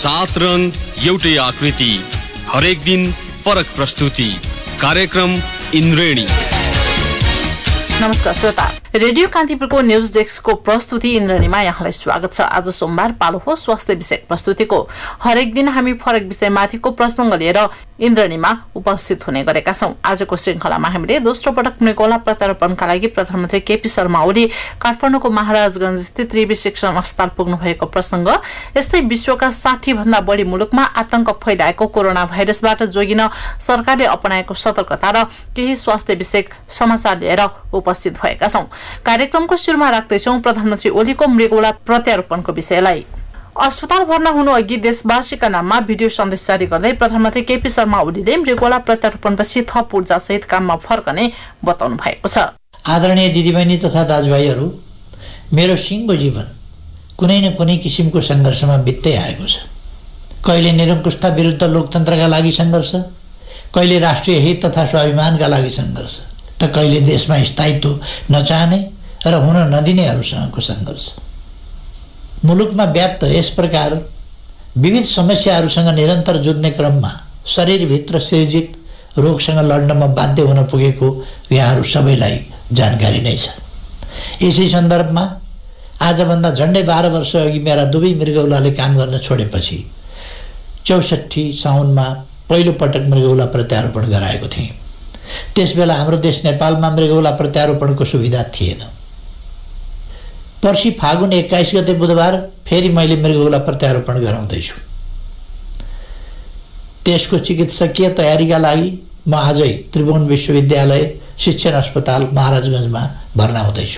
सात रङ एउटै आकृति, हरेक दिन फरक प्रस्तुति। कार्यक्रम इन्द्रेणी। नमस्कार श्रोता, रेडियो कान्तिपुरको न्यूज डेस्कको प्रस्तुति इन्द्रणीमा यहाँलाई स्वागत छ। आज सोमबार पालो हो स्वास्थ्य विषय प्रस्तुतिको। हरेक दिन हामी फरक विषयमाथिको प्रसंग लिएर इन्द्रणीमा उपस्थित हुने गरेका छौं। आजको श्रृंखलामा हामीले दोस्रो पटक मृगौला प्रत्यारोपणका लागि प्रधानमन्त्री केपी शर्मा ओली काठमाडौँको महाराजगंज स्थित त्रिवी शिक्षण अस्पताल पुग्नु भएको प्रसंग, यस्तै विश्वका 60 भन्दा बढी मुलुकमा आतंक फैलाएको कोरोना भाइरसबाट जोगिन सरकारले अपनाएको सतर्कता र केही स्वास्थ्य विषयक समाचार लिएर उपस्थित भएका छौं। कार्यक्रमको सुरुमा राख्दैछौं प्रधानमन्त्री ओलीको मृगौला प्रत्यारोपणको विषयलाई। अस्पताल भर्ना हुनु अघि देशवासीका नाममा भिडियो सन्देश जारी गर्दै प्रधानमन्त्री केपी शर्मा ओलीले मृगौला प्रत्यारोपणपछि थप ऊर्जा सहित काममा फर्कने बताउनु भएको छ। आदरणीय दिदीबहिनी तथा दाजुभाइहरू, मेरो सिङ्गो जीवन कुनै न कुनै किसिमको संघर्षमा बित्दै आएको छ। कहिले निरङ्कुशता विरुद्ध लोकतन्त्रका लागि संघर्ष, कहिले राष्ट्रिय हित तथा स्वाभिमानका लागि संघर्ष, त कहिले देशमा स्थायित्व नचाहने र हुन नदिनेहरूसँगको संघर्ष। मुलुकमा व्याप्त यस प्रकार विविध समस्याहरूसँग निरन्तर जुझ्ने क्रममा शरीरभित्र सृजित रोगसँग लड्नमा बाध्य हुन पुगेको यहाँहरू सबैलाई जानकारी नै छ। यसै सन्दर्भमा आजभन्दा झन्डै 12 वर्ष अघि मेरा दुवै मृगौलाले काम गर्न छोडेपछि 64 साउनमा पहिलो पटक मृगौला प्रत्यारोपण गराएको थिएँ। त्यसबेला हाम्रो देश नेपालमा मृगौला प्रत्यारोपणको सुविधा थिएन। पर्सि फागुन 21 गते बुधबार फेरि मैले मृगौला प्रत्यारोपण गराउँदैछु। त्यसको चिकित्सकीय तयारीका लागि म आजै त्रिभुवन विश्वविद्यालय शिक्षण अस्पताल महाराजगंजमा भर्ना हुँदैछु।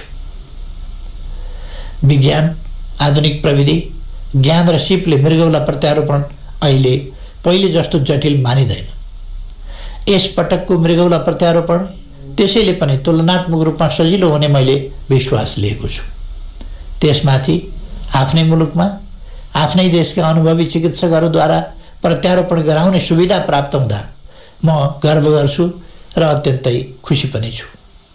विज्ञान, आधुनिक प्रविधि, ज्ञान र सिपले मृगौला प्रत्यारोपण अहिले पहिले जस्तो जटिल मानिँदैन। यस पटकको मृगौला प्रत्यारोपण त्यसैले पनि तुलनात्मक रूपमा सजिलो हुने मैले विश्वास लिएको छु। त्यसमाथि आफ्नै मुलुकमा आफ्नै देशका अनुभवी चिकित्सकहरूद्वारा प्रत्यारोपण गराउने सुविधा प्राप्त हुँदा म गर्व गर्छु र अत्यन्तै खुसी पनि छु।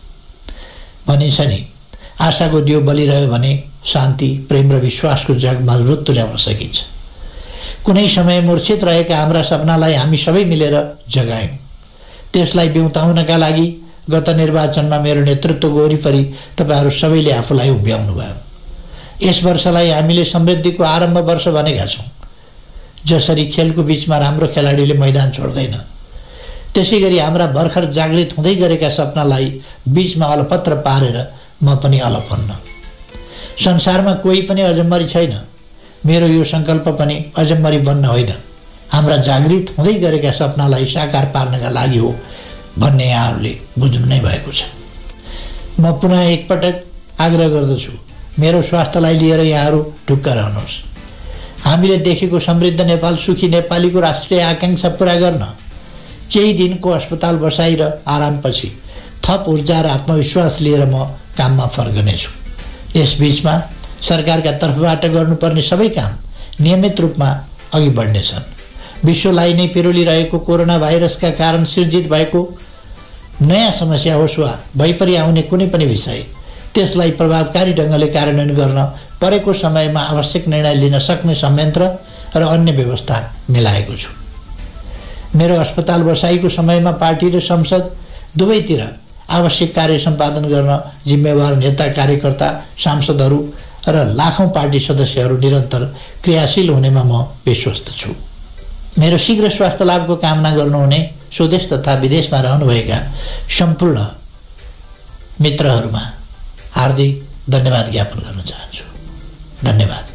भनिन्छ नि, आशाको दियो बलिरह्यो भने शान्ति, प्रेम र विश्वासको जग मजबुत तुल्याउन सकिन्छ। कुनै समय मूर्छित रहेका हाम्रा सपनालाई हामी सबै मिलेर जगायौँ। त्यसलाई बिउताउनका लागि गत निर्वाचनमा मेरो नेतृत्वको वरिपरि तपाईहरू सबैले आफूलाई उभ्याउनु भयो। यस वर्षलाई हामीले समृद्धिको आरम्भ वर्ष भनेका छौँ। जसरी खेलको बीचमा राम्रो खेलाडीले मैदान छोड्दैन, त्यसैगरी हाम्रा भर्खर जागृत हुँदै गरेका सपनालाई बीचमा अलपत्र पारेर म पनि अलप हुन्न। संसारमा कोही पनि अजम्मरी छैन। मेरो यो सङ्कल्प पनि अजम्मरी बन्न होइन, हाम्रा जागृत हुँदै गरेका सपनालाई साकार पार्नका लागि हो भन्ने यहाँहरूले बुझ्नु नै भएको छ। म पुनः एकपटक आग्रह गर्दछु, मेरो स्वास्थ्यलाई लिएर यहाँहरू ढुक्क रहनुहोस्। हामीले देखेको समृद्ध नेपाल, सुखी नेपालीको राष्ट्रिय आकांक्षा पूरा गर्न केही दिनको अस्पताल बसाइ र आरामपछि थप ऊर्जा र आत्मविश्वास लिएर म काममा फर्कनेछु। यसबीचमा सरकारका तर्फबाट गर्नुपर्ने सबै काम नियमित रूपमा अघि बढ्नेछन्। विश्वलाई नै पिरोलिरहेको कोरोना भाइरसका कारण सिर्जित भएको नयाँ समस्या होस् वा भइपरि आउने कुनै पनि विषय, त्यसलाई प्रभावकारी ढङ्गले कार्यान्वयन गर्न परेको समयमा आवश्यक निर्णय लिन सक्ने संयन्त्र र अन्य व्यवस्था मिलाएको छु। मेरो अस्पताल बसाइको समयमा पार्टी र संसद दुवैतिर आवश्यक कार्य सम्पादन गर्न जिम्मेवार नेता, कार्यकर्ता, सांसदहरू र लाखौं पार्टी सदस्यहरू निरन्तर क्रियाशील हुनेमा म विश्वस्त छु। मेरो शीघ्र स्वास्थ्य लाभको कामना गर्नुहुने स्वदेश तथा विदेशमा रहनुभएका सम्पूर्ण मित्रहरूमा हार्दिक धन्यवाद ज्ञापन गर्न चाहन्छु। धन्यवाद।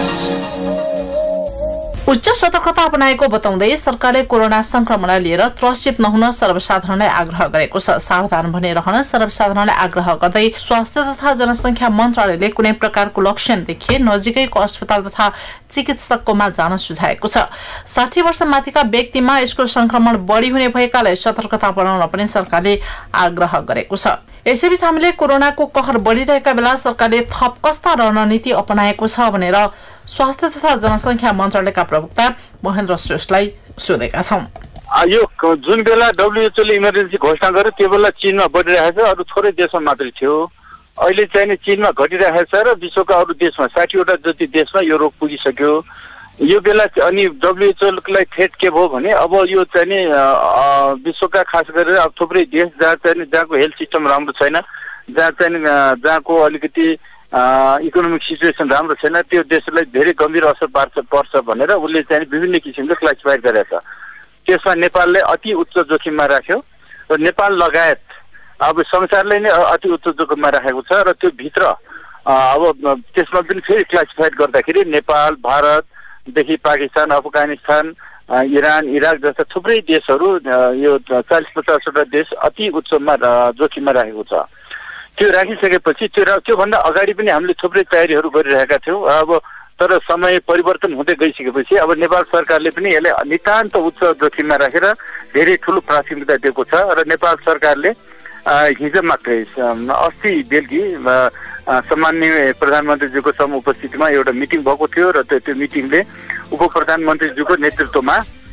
उच्च सतर्कता अपनाएको बताउँदै सरकारले कोरोना संक्रमणलाई लिएर त्रसित नहुन सर्वसाधारणलाई आग्रह गरेको छ। सावधान बनी रहन सर्वसाधारणलाई आग्रह गर्दै स्वास्थ्य तथा जनसंख्या मन्त्रालयले कुनै प्रकारको लक्षण देखिए नजिकैको अस्पताल तथा चिकित्सककोमा जान सुझाएको छ। 60 वर्ष माथिका व्यक्तिमा यसको संक्रमण बढी हुने भएकाले सतर्कता अपनाउन पनि सरकारले आग्रह गरेको छ। यसैबीच हामीले कोरोनाको कहर बढिरहेका बेला सरकारले थप कस्ता रणनीति अपनाएको छ भनेर स्वास्थ्य तथा जनसंख्या मन्त्रालयका प्रवक्ता महेन्द्र श्रेष्ठलाई सोधेका छौं। यो जुन बेला WHO ले इमर्जेन्सी घोषणा गर्यो त्यो बेला चीनमा बढिरहेछ, अरु थोरै देशमा मात्रै थियो। अहिले चाहिँ चीनमा घटिरहेछ र विश्वका अरु देशमा 60 वटा जति देशमा यो रोग पुगिसक्यो। यो बेला अनि डब्ल्युएचओलाई थ्रेट के भयो भने अब यो चाहिँ नि विश्वका खास गरेर अब थुप्रै देश जहाँ चाहिँ जहाँको हेल्थ सिस्टम राम्रो छैन, जहाँ चाहिँ जहाँको अलिकति इकोनोमिक सिचुएसन राम्रो छैन, त्यो देशलाई धेरै गम्भीर असर पर्छ भनेर उसले चाहिँ विभिन्न किसिमले क्लासिफाई गरेको छ। त्यसमा नेपालले अति उच्च जोखिममा राख्यो र नेपाल लगायत अब संसारले नै अति उच्च जोखिममा राखेको छ र त्यो भित्र अब त्यसमा पनि फेरि क्लासिफाइड गर्दाखेरि नेपाल, भारतदेखि पाकिस्तान, अफगानिस्तान, इरान, इराक जस्ता थुप्रै देशहरू यो 40-50वटा देश अति उच्चमा जोखिममा राखेको छ। त्यो राखिसकेपछि त्योभन्दा अगाडि पनि हामीले थुप्रै तयारीहरू गरिरहेका थियौँ। अब तर समय परिवर्तन हुँदै गइसकेपछि अब नेपाल सरकारले पनि यसलाई नितान्त उच्च जोखिममा राखेर धेरै ठुलो प्राथमिकता दिएको छ र नेपाल सरकारले हिजो मात्रै अस्ति बेलुकी सम्माननीय प्रधानमन्त्रीज्यूको उपस्थितिमा एउटा मिटिङ भएको थियो र त्यो मिटिङले उप प्रधानमन्त्रीज्यूको नेतृत्वमा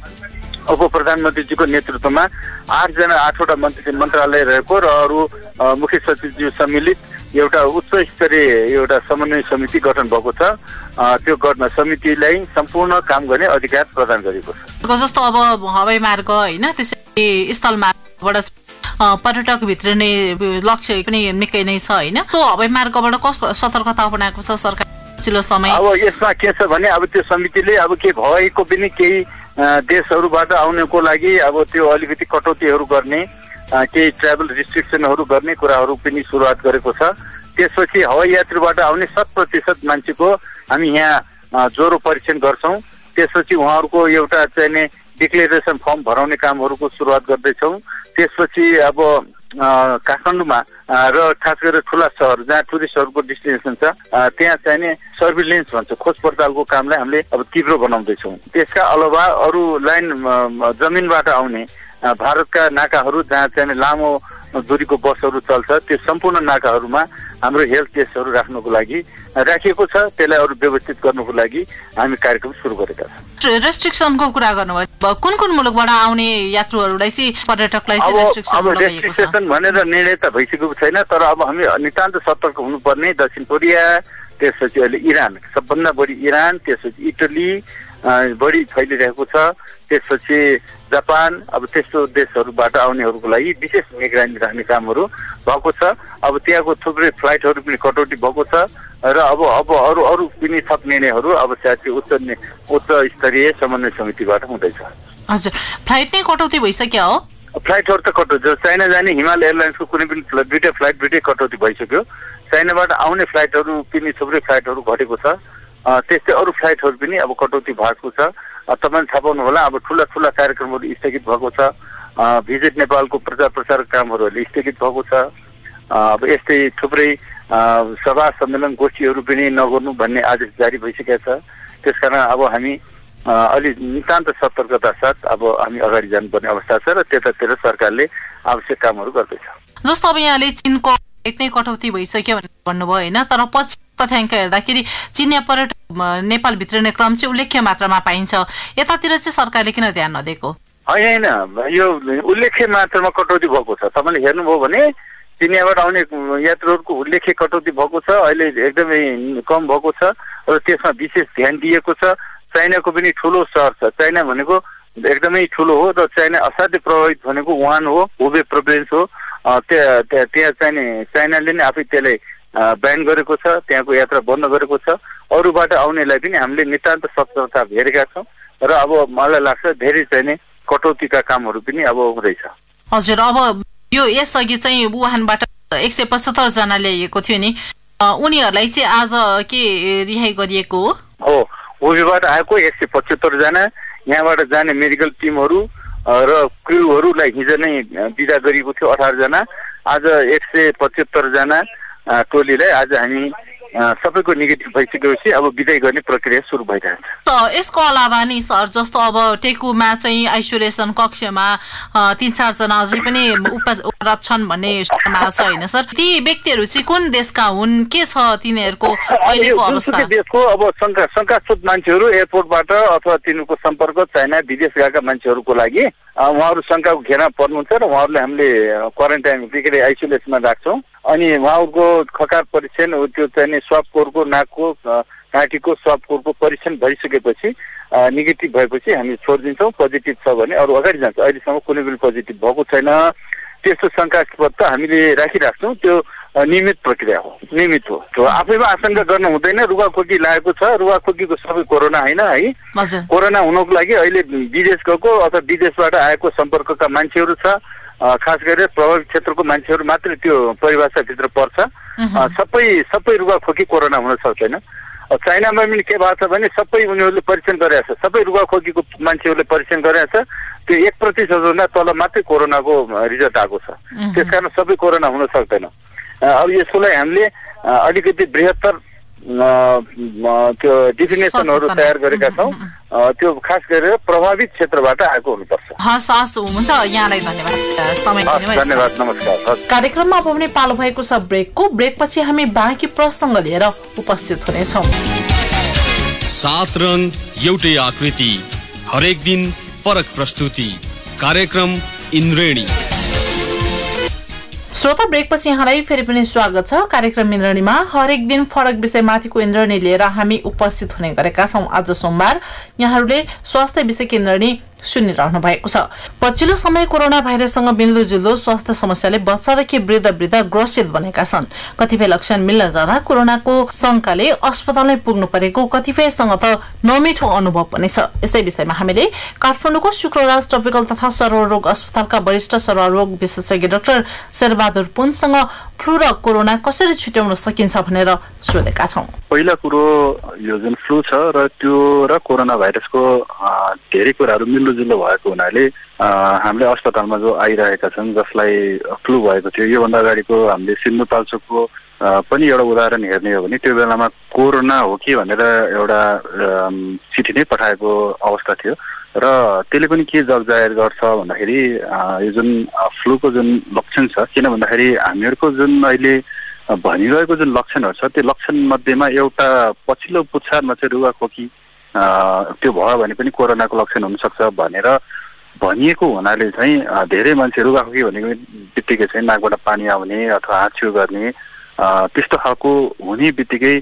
8वटा मन्त्रालय रहेको र अरू मुख्य सचिवज्यू सम्मिलित एउटा उच्च स्तरीय एउटा समन्वय समिति गठन भएको छ। त्यो समितिलाई सम्पूर्ण काम गर्ने अधिकार प्रदान गरेको छ। जस्तो अब हवाई मार्ग होइन, त्यसै स्थल मार्गबाट पर्यटक भित्रिने लक्ष्य पनि निकै नै छ होइन। त्यो हवाई मार्गबाट कस्तो सतर्कता अपनाएको छ सरकार पछिल्लो समय? अब यसमा के छ भने अब त्यो समितिले अब के भएको पनि केही देशहरूबाट आउनको लागि अब त्यो अलिकति कटौतीहरू गर्ने, केही ट्राभल रिस्ट्रिक्सनहरू गर्ने कुराहरू पनि सुरुवात गरेको छ। त्यसपछि हवाई यात्रीबाट आउने 100% मान्छेको हामी यहाँ ज्वरो परीक्षण गर्छौँ। त्यसपछि उहाँहरूको एउटा चाहिँ डिक्लेरेसन फर्म भराउने कामहरूको सुरुवात गर्दैछौँ। त्यसपछि अब काठमाडौँमा र खास गरेर ठुला सहर जहाँ टुरिस्टहरूको डेस्टिनेसन छ त्यहाँ चाहिँ सर्भिलेन्स भन्छ, खोज पडतालको कामलाई हामीले अब तीव्र बनाउँदैछौँ। त्यसका अलावा अरू लाइन जमिनबाट आउने भारतका नाकाहरू जहाँ चाहिँ लामो दूरीको बसहरू चल्छ त्यो सम्पूर्ण नाकाहरूमा हाम्रो हेल्थ टेस्टहरू राख्नको लागि राखिएको छ। त्यसलाई अरू व्यवस्थित गर्नको लागि हामी कार्यक्रम सुरु गरेका छौँ। रेस्ट्रिक्सनको कुरा गर्नुभयो, कुन मुलुकबाट आउने यात्रुहरूलाई चाहिँ पर्यटकलाई रेस्ट्रिक्सन भनेर निर्णय त भइसकेको छैन, तर अब हामी नितान्त सतर्क हुनुपर्ने दक्षिण कोरिया, त्यसपछि अहिले इरान, सबभन्दा बढी इरान, त्यसपछि इटली बढी फैलिरहेको छ, त्यसपछि जापान, अब त्यस्तो देशहरूबाट आउनेहरूको लागि विशेष निगरानी राख्ने कामहरू भएको छ। अब त्यहाँको थुप्रै फ्लाइटहरू पनि कटौती भएको छ र अब अरू पनि थप निर्णयहरू अब चाहिँ उच्च स्तरीय समन्वय समितिबाट हुँदैछ। हजुर, फ्लाइट नै कटौती भइसक्यो हो? फ्लाइटहरू त कटौती, चाइना जाने हिमाल एयरलाइन्सको कुनै पनि दुईटा फ्लाइट कटौती भइसक्यो। चाइनाबाट आउने फ्लाइटहरू पनि थुप्रै फ्लाइटहरू घटेको छ। त्यस्तै अरू फ्लाइटहरू पनि अब कटौती भएको छ। तपाईँले थाहा पाउनु होला, अब ठुला कार्यक्रमहरू स्थगित भएको छ। भिजिट नेपालको प्रचार कामहरूले स्थगित भएको छ। अब यस्तै थुप्रै सभा सम्मेलन गोष्ठीहरू पनि नगर्नु भन्ने आदेश जारी भइसकेको छ। त्यसकारण अब हामी अलि नितान्त सतर्कता साथ अब हामी अगाडि जानुपर्ने अवस्था छ र त्यतातिर सरकारले आवश्यक कामहरू गर्दैछ। जस्तो अब यहाँले चीनको नै कटौती भइसक्यो भनेर भन्नुभयो होइन, तर पछि तथ्याङ्क हेर्दाखेरि चिनिया पर्यटक नेपाल भित्रिने क्रम चाहिँ उल्लेख्य मात्रामा पाइन्छ। यतातिर चाहिँ सरकारले किन ध्यान नदिएको? होइन, यो उल्लेख्य मात्रामा कटौती भएको छ। तपाईँले हेर्नुभयो भने चिनियाबाट आउने यात्रुहरूको उल्लेख्य कटौती भएको छ, अहिले एकदमै कम भएको छ र त्यसमा विशेष ध्यान दिएको छ। चाइनाको पनि ठुलो सहर छ, चाइना भनेको एकदमै ठुलो हो र चाइना असाध्यै प्रभावित भनेको वुहान हो, हुबे प्रोभिन्स हो। त्यहाँ चाहिँ चाइनाले नै आफै त्यसलाई ब्यान गरेको छ, त्यहाँको यात्रा बन्द गरेको छ। अरूबाट आउनेलाई पनि हामीले नितान्त सतर्कता हेरेका छौँ र अब मलाई लाग्छ धेरै चाहिँ कटौतीका कामहरू पनि अब हुँदैछ। हजुर, अब यो यसअघि चाहिँ वुहानबाट 175 जना ल्याइएको थियो नि, उनीहरूलाई चाहिँ आज के रिहाई गरिएको हो? हुबेबाट आएको 175 जना, यहाँबाट जाने मेडिकल टिमहरू र क्रुहरूलाई हिजो नै बिदा गरिएको थियो 18 जना। आज 175 जना टोलीलाई आज हामी सबैको नेगेटिभ भइसकेपछि अब बिदाई गर्ने प्रक्रिया सुरु भइरहेछ। यसको अलावा नि सर, जस्तो अब टेकुमा चाहिँ आइसोलेसन कक्षमा 3-4 जना अझै पनि उपचाररत छन् भन्ने सूचना छ होइन सर? ती व्यक्तिहरू चाहिँ कुन देशका हुन्, के छ तिनीहरूको अहिलेको अवस्था? देशको अब शङ्कास्पद मान्छेहरू एयरपोर्टबाट अथवा तिनीहरूको सम्पर्क चाइना विदेश गएका मान्छेहरूको लागि उहाँहरू शङ्काको घेरा पर्नुहुन्छ र उहाँहरूलाई हामीले क्वारेन्टाइन आइसोलेसनमा राख्छौँ। अनि उहाँहरूको खकार परीक्षण, त्यो चाहिँ स्वाब कोरको, नाकको घाँटीको स्वाबको परीक्षण भइसकेपछि नेगेटिभ भएपछि हामी छोडिदिन्छौँ। पोजिटिभ छ भने अरू अगाडि जान्छ। अहिलेसम्म कुनै पनि पोजिटिभ भएको छैन। त्यस्तो शङ्कास्पद त हामीले राखिराख्छौँ। त्यो नियमित प्रक्रिया हो, नियमित हो। त्यो आफैमा आशंका गर्न हुँदैन। रुगाखोकी लागेको छ, रुगाखोकीको सबै कोरोना होइन है। कोरोना हुनको लागि अहिले विदेश गएको अथवा विदेशबाट आएको सम्पर्कका मान्छेहरू छ, खास गरेर प्रभावित क्षेत्रको मान्छेहरू मात्रै त्यो परिभाषाभित्र पर्छ। सबै रुगाखोकी कोरोना हुन सक्दैन। चाइनामा पनि के भएको छ भने सबै उनीहरूले परीक्षण गरेको छ, सबै रुगाखोकीको मान्छेहरूले परीक्षण गरेको छ। त्यो 1% भन्दा तल मात्रै कोरोनाको रिजल्ट आएको छ। त्यसकारण सबै कोरोना हुन सक्दैन। अब यसलाई हामीले अलिकति बृहत्तर त्यो डेफिनेसनहरू तयार गरेका छौँ। त्यो खास गरेर प्रभावित क्षेत्रबाट आएको हुनुपर्छ। हुन्छ, यहाँलाई धन्यवाद। धन्यवाद, नमस्कार। कार्यक्रममा अब पनि पालो भएको छ ब्रेकपछि हामी बाँकी प्रसङ्ग लिएर उपस्थित हुनेछौँ। 7 रङ एउटै आकृति, हरेक दिन फरक प्रस्तुति। कार्यक्रम इन्द्रेणी। श्रोता, ब्रेकपछि यहाँलाई फेरि पनि स्वागत छ। कार्यक्रम इन्द्रणीमा हरेक दिन फरक विषयमाथिको इन्द्रणी लिएर हामी उपस्थित हुने गरेका छौँ। आज सोमबार यहाँहरूले स्वास्थ्य विषयको इन्द्रणी सुनिरहनु भएको छ। पछिल्लो समय कोरोना भाइरससँग मिल्दोजुल्दो स्वास्थ्य समस्याले बच्चादेखि वृद्ध ग्रसित बनेका छन्। कतिपय लक्षण मिल्न जाँदा कोरोनाको शंकाले अस्पतालमै पुग्नु परेको, कतिपयसँग त नमिठो अनुभव पनि छ। यसै विषयमा हामीले काठमाडौँको शुक्रराज ट्रपिकल तथा सर्वरोग अस्पतालका वरिष्ठ सर्वरोग विशेषज्ञ डाक्टर शेरबहादुर पुनसँग फ्लू र कोरोना कसरी छुट्याउन सकिन्छ भनेर सोधेका छौँ। पहिला कुरो यो जुन फ्लू छ र त्यो र कोरोना भाइरसको धेरै कुराहरू मिल्दोजुल्दो भएको हुनाले हामीले अस्पतालमा जो आइरहेका छन् जसलाई फ्लू भएको थियो, योभन्दा अगाडिको हामीले सिन्धुपाल्चोकको पनि एउटा उदाहरण हेर्ने हो भने त्यो बेलामा कोरोना हो कि भनेर एउटा चिठी नै पठाएको अवस्था थियो र त्यसले पनि के जग जाहेर गर्छ भन्दाखेरि यो जुन फ्लूको जुन लक्षण छ, किन भन्दाखेरि हामीहरूको जुन अहिले भनिरहेको जुन लक्षणहरू छ त्यो लक्षण मध्येमा एउटा पछिल्लो पुच्छारमा चाहिँ रुगाखोकी त्यो भयो भने पनि कोरोनाको लक्षण हुनसक्छ भनेर भनिएको हुनाले चाहिँ धेरै मान्छे रुगाखोकी भनेको बित्तिकै चाहिँ नाकबाट पानी आउने अथवा हाछ्यु गर्ने त्यस्तो खालको हुने बित्तिकै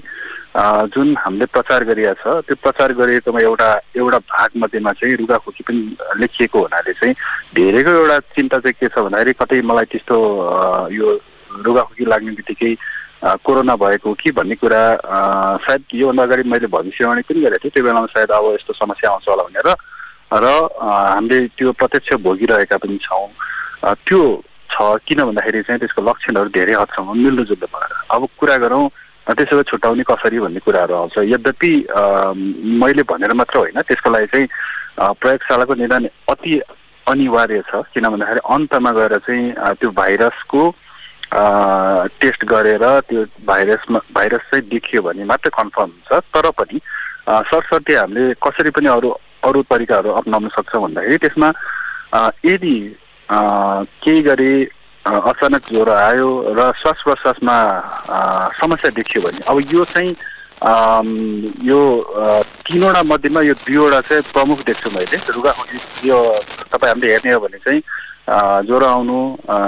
जुन हामीले प्रचार गरिएको छ त्यो प्रचार गरिएकोमा एउटा भाग मध्येमा चाहिँ रुगाखोकी पनि लेखिएको हुनाले चाहिँ धेरैको एउटा चिन्ता चाहिँ के छ भन्दाखेरि कतै मलाई त्यस्तो यो रुगाखोकी लाग्ने बित्तिकै कोरोना भएको कि भन्ने कुरा सायद योभन्दा अगाडि मैले भविष्यवाणी पनि गरेको थिएँ। त्यो बेलामा सायद अब यस्तो समस्या आउँछ होला भनेर र हामीले त्यो प्रत्यक्ष भोगिरहेका पनि छौँ। त्यो छ किन भन्दाखेरि चाहिँ त्यसको लक्षणहरू धेरै हदसम्म मिल्दोजुल्दो भएर अब कुरा गरौँ त्यसो भए छुट्याउने कसरी भन्ने कुराहरू आउँछ। यद्यपि मैले भनेर मात्र होइन, त्यसको लागि चाहिँ प्रयोगशालाको निदान अति अनिवार्य छ। किन भन्दाखेरि अन्तमा गएर चाहिँ त्यो भाइरसको टेस्ट गरेर त्यो भाइरस चाहिँ देखियो भने मात्रै कन्फर्म हुन्छ। तर पनि सरसर्ती हामीले कसरी पनि अरू तरिकाहरू अप्नाउन सक्छौँ भन्दाखेरि त्यसमा यदि केही गरी अचानक ज्वरो आयो र श्वास प्रश्वासमा समस्या देखियो भने अब यो चाहिँ यो तीनवटा मध्येमा यो दुईवटा चाहिँ प्रमुख देख्छु मैले। रुगाखोकी यो तपाईँ हामीले हेर्ने हो भने चाहिँ ज्वरो आउनु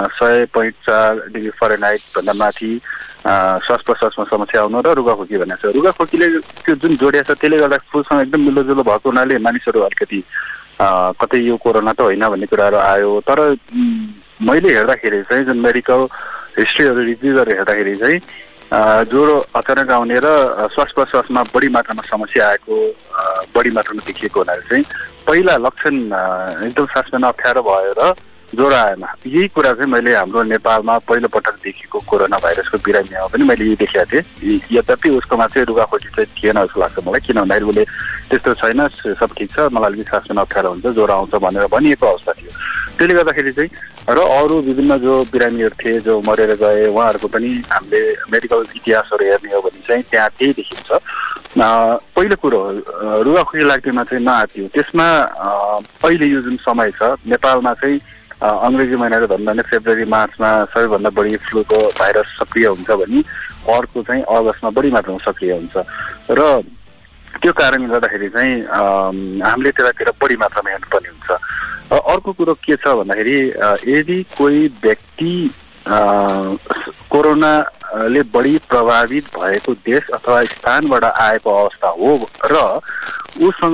100.4 डिग्री फरेनहाइट भन्दा माथि श्वास प्रश्वासमा समस्या आउनु र रुगाखोकी भनेको छ। रुगाखोकीले त्यो जुन जोडिया छ त्यसले गर्दा फ्लूसँग एकदम मिल्दोजुल्दो भएको हुनाले मानिसहरू अलिकति कतै यो कोरोना त होइन भन्ने कुराहरू आयो। तर मैले हेर्दाखेरि चाहिँ जुन मेडिकल हिस्ट्रीहरू रिभ्यू गरेर हेर्दाखेरि चाहिँ ज्वरो अचानक आउने र श्वास प्रश्वासमा बढी मात्रामा समस्या आएको बढी मात्रामा देखिएको हुनाले चाहिँ पहिला लक्षण एकदम सास फेर्न अप्ठ्यारो भयो र ज्वरो आएन। यही कुरा चाहिँ मैले हाम्रो नेपालमा पहिलोपटक देखिएको कोरोना भाइरसको बिरामीमा पनि मैले यही देखेको थिएँ। यद्यपि उसकोमा चाहिँ रुगाखोकी चाहिँ थिएन जस्तो लाग्छ मलाई। किन भन्दाखेरि उसले त्यस्तो छैन, सब ठिक छ, मलाई अलिकति सास फेर्न अप्ठ्यारो हुन्छ, ज्वरो आउँछ भनेर भनिएको अवस्था थियो। त्यसले गर्दाखेरि चाहिँ र अरू विभिन्न जो बिरामीहरू थिए जो मरेर गए उहाँहरूको पनि हामीले मेडिकल इतिहासहरू हेर्ने हो भने चाहिँ त्यहाँ त्यही देखिन्छ। पहिलो कुरो रुगाखोकी लाग्नेमा चाहिँ नआत्यो। त्यसमा अहिले यो जुन समय छ नेपालमा चाहिँ अङ्ग्रेजी महिनाको भन्दा नै फेब्रुअरी मार्चमा सबैभन्दा बढी फ्लूको भाइरस सक्रिय हुन्छ भने अर्को चाहिँ अगस्तमा बढी मात्रामा सक्रिय हुन्छ र त्यो कारणले गर्दाखेरि चाहिँ हामीले त्यतातिर बढी मात्रामा हेर्नुपर्ने हुन्छ। अर्को कुरो के छ भन्दाखेरि यदि कोही व्यक्ति कोरोना कोरोनाले बढी प्रभावित भएको देश अथवा स्थानबाट आएको अवस्था हो र उसँग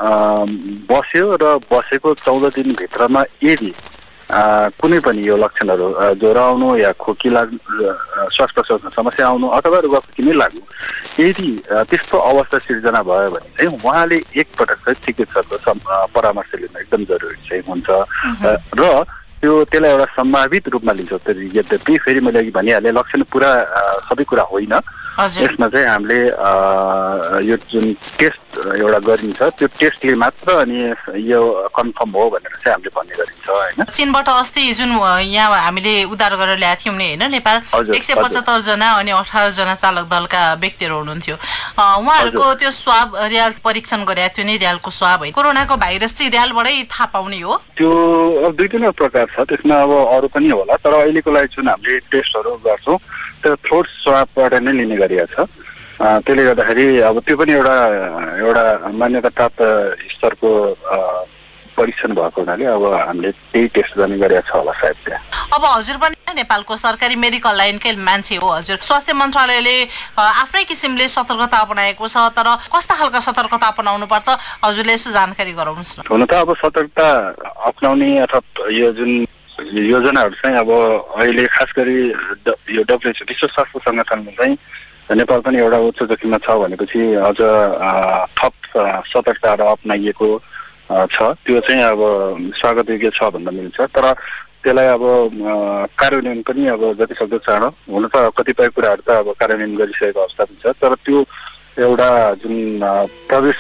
बस्यो र बसेको 14 दिनभित्रमा यदि कुनै पनि यो लक्षणहरू ज्वरो आउनु या खोकी लाग्नु, श्वास प्रश्वासमा समस्या आउनु अथवा रुगाखोकी नै लाग्नु, यदि त्यस्तो अवस्था सिर्जना भयो भने चाहिँ उहाँले एकपटक चाहिँ चिकित्सकको परामर्श लिन एकदम जरुरी चाहिँ हुन्छ र त्यसलाई एउटा सम्भावित रूपमा लिन्छौँ। यद्यपि फेरि मैले अघि भनिहालेँ लक्षण पुरा सबै कुरा होइन। यसमा चाहिँ हामीले यो जुन टेस्ट एउटा गरिन्छ त्यो टेस्टले मात्र अनि यो कन्फर्म हो भनेर चाहिँ हामीले भन्ने गरिन्छ हैन। चीनबाट अस्ति जुन यहाँ हामीले उद्धार गरेर ल्याएको थियौँ नि हैन, नेपाल 175 जना अनि 18 जना चालक दलका व्यक्तिहरू हुनुहुन्थ्यो। उहाँहरूको त्यो स्वाब र्याल परीक्षण गरेको थियो नि, र्यालको स्वाब है। कोरोनाको भाइरस चाहिँ र्यालबाटै थाहा पाउने हो? त्यो अब दुई तीन प्रकार छ, त्यसमा अब अरू पनि होला, तर अहिलेको लागि जुन हामीले टेस्टहरू गर्छौँ त्यो थ्रोट स्वाबबाट नै लिने गरिएको छ। त्यसले गर्दाखेरि अब त्यो पनि एउटा मान्यता प्राप्त स्तरको परीक्षण भएको हुनाले अब हामीले त्यही टेस्ट गर्ने गरेको छ होला सायद त्यहाँ। अब हजुर पनि नेपालको सरकारी मेडिकल लाइनकै मान्छे हो हजुर, स्वास्थ्य मन्त्रालयले आफ्नै किसिमले सतर्कता अपनाएको छ, तर कस्ता खालका सतर्कता अपनाउनु पर्छ हजुरले यसो जानकारी गराउनुहोस् न। हुन त अब सतर्कता अपनाउने अथवा यो जुन योजनाहरू चाहिँ अब अहिले खास गरी यो WHO विश्व स्वास्थ्य सङ्गठनले चाहिँ नेपाल पनि एउटा उच्च जोखिममा छ भनेपछि अझ थप सतर्कताहरू अपनाइएको छ। त्यो चाहिँ अब स्वागतयोग्य छ भन्न मिल्छ, तर त्यसलाई अब कार्यान्वयन पनि अब जतिसक्दो चाँडो हुन त कतिपय कुराहरू त अब कार्यान्वयन गरिसकेको अवस्था पनि छ, तर त्यो एउटा जुन प्रवेश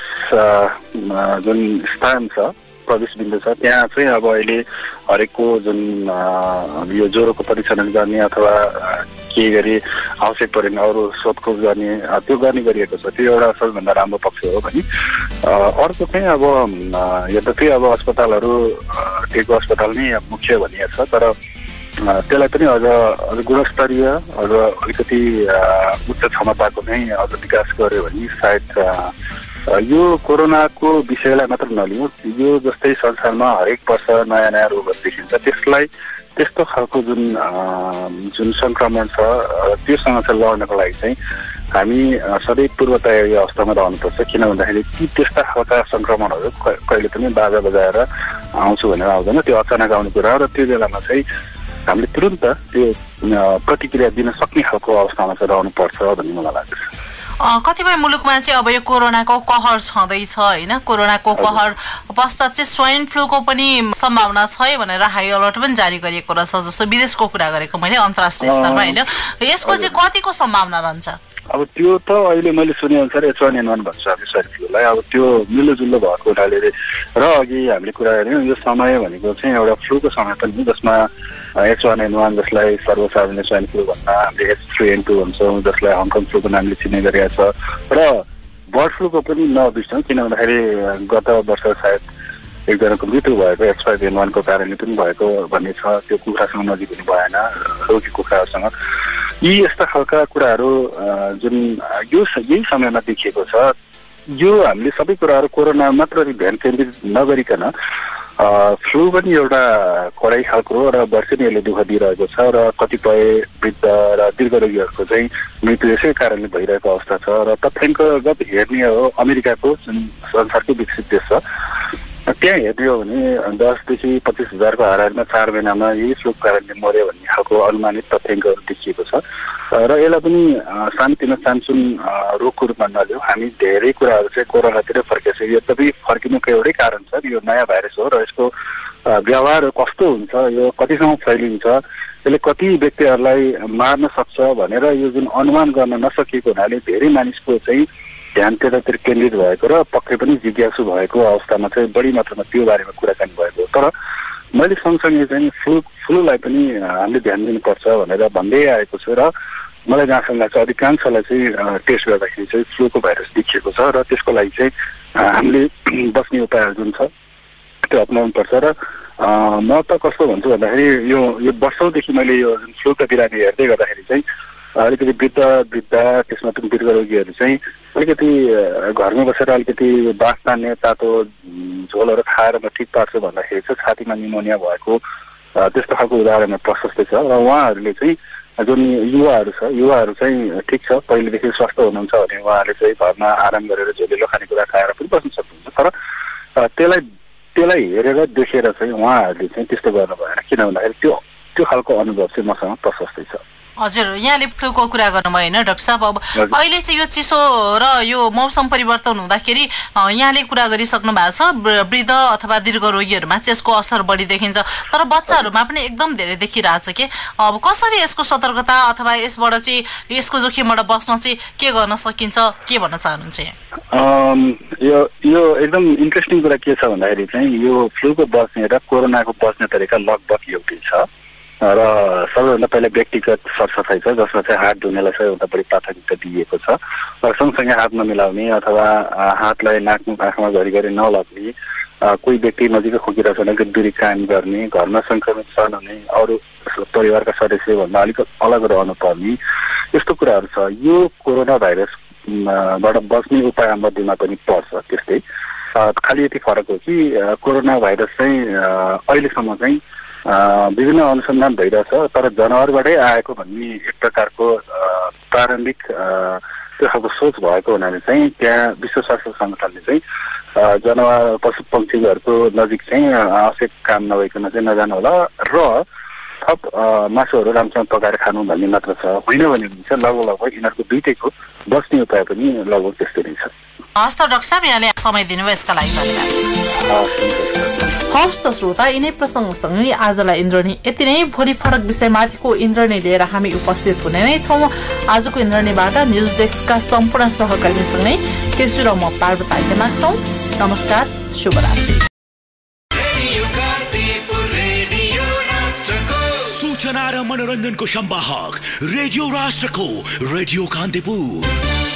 जुन स्थान छ, प्रवेश बिन्दु छ, त्यहाँ चाहिँ अब अहिले हरेकको जुन यो ज्वरोको परीक्षण गर्ने अथवा केही गरी आवश्यक परेन अरू सोधखोज गर्ने त्यो गर्ने गरिएको छ। त्यो एउटा सबैभन्दा राम्रो पक्ष हो भने अर्को चाहिँ अब यद्यपि अब अस्पतालहरू टेको अस्पताल नै मुख्य भनिएको छ, तर त्यसलाई पनि अझ गुणस्तरीय अझ अलिकति उच्च क्षमताको नै अझ विकास गर्यो भने सायद यो कोरोनाको विषयलाई मात्र नलिउँ, यो जस्तै संसारमा हरेक वर्ष नयाँ नयाँ रोगहरू देखिन्छ, त्यसलाई त्यस्तो खालको जुन सङ्क्रमण छ त्योसँग चाहिँ लड्नको लागि चाहिँ हामी सधैँ पूर्व तयारी अवस्थामा रहनुपर्छ। किन भन्दाखेरि ती त्यस्ता खालका सङ्क्रमणहरू कहिले पनि बाजा बजाएर आउँछु भनेर आउँदैन, त्यो अचानक आउने कुरा हो र त्यो बेलामा चाहिँ हामीले तुरुन्त त्यो प्रतिक्रिया दिन सक्ने खालको अवस्थामा चाहिँ रहनुपर्छ भन्ने मलाई लाग्छ। कतिपय मुलुकमा चाहिँ अब यो कोरोनाको कहर छँदैछ हैन, कोरोनाको कहर पश्चात चाहिँ स्वाइन फ्लूको पनि सम्भावना छ भनेर हाई अलर्ट पनि जारी गरिएको रहेछ जस्तो विदेशको कुरा गरेको मैले अन्तर्राष्ट्रिय स्तरमा हैन। यसको चाहिँ कतिको सम्भावना रहन्छ? अब त्यो त अहिले मैले सुनेअनुसार H1N1 भन्छ हामी स्वाइन फ्लूलाई, अब त्यो मिल्दोजुल्दो भएको हुनाले र अघि हामीले कुरा गऱ्यौँ यो समय भनेको चाहिँ एउटा फ्लूको समय पनि जसमा H1N1 जसलाई सर्वसाधारण स्वाइन फ्लू भन्दा हामीले H3N2 भन्छौँ जसलाई हङकङ फ्लूको नामले चिन्ने गरिएको छ, र बर्ड फ्लूको पनि नबिर्सौँ किन भन्दाखेरि गत वर्ष सायद एकजनाको मृत्यु भएको H5N1 को कारणले पनि भएको भन्ने छ। त्यो कुखुरासँग नजिक हुनु भएन, रोगी कुखुराहरूसँग। यी यस्ता खालका कुराहरू जुन यही समयमा देखिएको छ, यो हामीले सबै कुराहरू कोरोना मात्र ध्यान केन्द्रित नगरिकन फ्लू पनि एउटा कडै खालको हो र वर्षेनीहरूले दुःख दिइरहेको छ र कतिपय वृद्ध र दीर्घरोगीहरूको चाहिँ मृत्यु यसै कारणले भइरहेको अवस्था छ। र तथ्याङ्कगत हेर्ने हो अमेरिकाको जुन संसारकै विकसित देश छ त्यहाँ हेर्ने हो भने 10,000 देखि 25,000 को हाराहारीमा 4 महिनामा यही फ्लूको कारणले मर्यो भन्ने खालको अनुमानित तथ्याङ्कहरू देखिएको छ। र यसलाई पनि सानोतिनो सानसुन रोगको रूपमा नलियो, हामी धेरै कुराहरू चाहिँ कोरोनातिर फर्केछ। यद्यपि फर्किनुको एउटै कारण छ, यो नयाँ भाइरस हो र यसको व्यवहार कस्तो हुन्छ, यो कतिसम्म फैलिन्छ, यसले कति व्यक्तिहरूलाई मार्न सक्छ भनेर यो जुन अनुमान गर्न नसकिएको हुनाले धेरै मानिसको चाहिँ ध्यान त्यतातिर केन्द्रित भएको र पक्कै पनि जिज्ञासु भएको अवस्थामा चाहिँ बढी मात्रामा त्यो बारेमा कुराकानी भएको। तर मैले सँगसँगै चाहिँ फ्लूलाई पनि हामीले ध्यान दिनुपर्छ भनेर भन्दै आएको छु र मलाई जहाँसम्म लाग्छ अधिकांशलाई चाहिँ टेस्ट गर्दाखेरि चाहिँ फ्लूको भाइरस देखिएको छ र त्यसको लागि चाहिँ हामीले बस्ने उपायहरू जुन छ त्यो अपनाउनुपर्छ। र म त कस्तो भन्छु भन्दाखेरि यो वर्षौँदेखि मैले यो जुन फ्लूका बिरामी हेर्दै गर्दाखेरि चाहिँ अलिकति वृद्ध त्यसमा पनि दीर्घरोगीहरू चाहिँ अलिकति घरमा बसेर अलिकति बास तान्ने तातो झोलहरू खाएर म ठिक पार्छु भन्दाखेरि चाहिँ छातीमा निमोनिया भएको त्यस्तो खालको उदाहरणहरू प्रशस्तै छ। र उहाँहरूले चाहिँ जुन युवाहरू चाहिँ ठिक छ, पहिलेदेखि स्वस्थ हुनुहुन्छ भने उहाँहरूले चाहिँ घरमा आराम गरेर झोलिलो खानेकुरा खाएर पनि बस्न सक्नुहुन्छ। तर त्यसलाई हेरेर देखेर चाहिँ उहाँहरूले चाहिँ त्यस्तो गर्नु भएन, किन भन्दाखेरि त्यो खालको अनुभव चाहिँ मसँग प्रशस्तै छ। हजुर, यहाँले फ्लूको कुरा गर्नुभयो होइन डाक्टर साहब। अब अहिले चाहिँ यो चिसो र यो मौसम परिवर्तन हुँदाखेरि यहाँले कुरा गरिसक्नु भएको छ वृद्ध अथवा दीर्घ रोगीहरूमा चाहिँ यसको असर बढी देखिन्छ, तर बच्चाहरूमा पनि एकदम धेरै देखिरहेछ के। अब कसरी यसको सतर्कता अथवा यसबाट चाहिँ यसको जोखिमबाट बस्न चाहिँ के गर्न सकिन्छ, के भन्न चाहनुहुन्छ? यो एकदम इन्ट्रेस्टिङ कुरा के छ भन्दाखेरि चाहिँ यो फ्लूको बस्ने र कोरोनाको बस्ने तरिका लगभग एउटै छ र सबैभन्दा पहिला व्यक्तिगत सरसफाइ छ, जसमा चाहिँ हात धुनेलाई सबैभन्दा बढी प्राथमिकता दिएको छ र सँगसँगै हात नमिलाउने अथवा हातलाई नाकमुख आँखामा घरिघरि नलग्ने, कोही व्यक्ति नजिकै खोकिरहेको छ भने दूरी कायम गर्ने, घरमा सङ्क्रमित छन् भने अरू परिवारका सदस्यभन्दा अलिक अलग रहनु पर्ने, यस्तो कुराहरू छ। यो कोरोना भाइरसबाट बस्ने उपाय मध्येमा पनि पर्छ। त्यस्तै खालि यति फरक हो कि कोरोना भाइरस चाहिँ अहिलेसम्म चाहिँ विभिन्न अनुसन्धान भइरहेछ, तर जनावरबाटै आएको भन्ने एक प्रकारको प्रारम्भिक त्यो खालको सोच भएको हुनाले चाहिँ त्यहाँ विश्व स्वास्थ्य सङ्गठनले चाहिँ जनावर पशु पक्षीहरूको नजिक चाहिँ आवश्यक काम नभइकन चाहिँ नजानु होला र थप मासुहरू राम्रोसँग पकाएर खानु भन्ने मात्र छ। होइन भने चाहिँ लगभग यिनीहरूको दुइटैको बस्ने उपाय पनि लगभग त्यस्तै नै छ। हस् त डाक्टर साहब, यहाँले समय दिनुभयो यसका लागि धन्यवाद। हवस् त श्रोता, यिनै प्रसङ्गसँगै आजलाई इन्द्रणी यति नै। भोलि फरक विषयमाथिको इन्द्रणी लिएर हामी उपस्थित हुने नै छौँ। आजको इन्द्रणीबाट न्युज डेस्कका सम्पूर्ण सहकर्मीसँगै केशु र म पार्वता आइमाग छौँ। नमस्कार, शुभरात्रि। सूचना र मनोरञ्जनको सम्वाहक रेडियो राष्ट्रको रेडियो कान्तिपुर।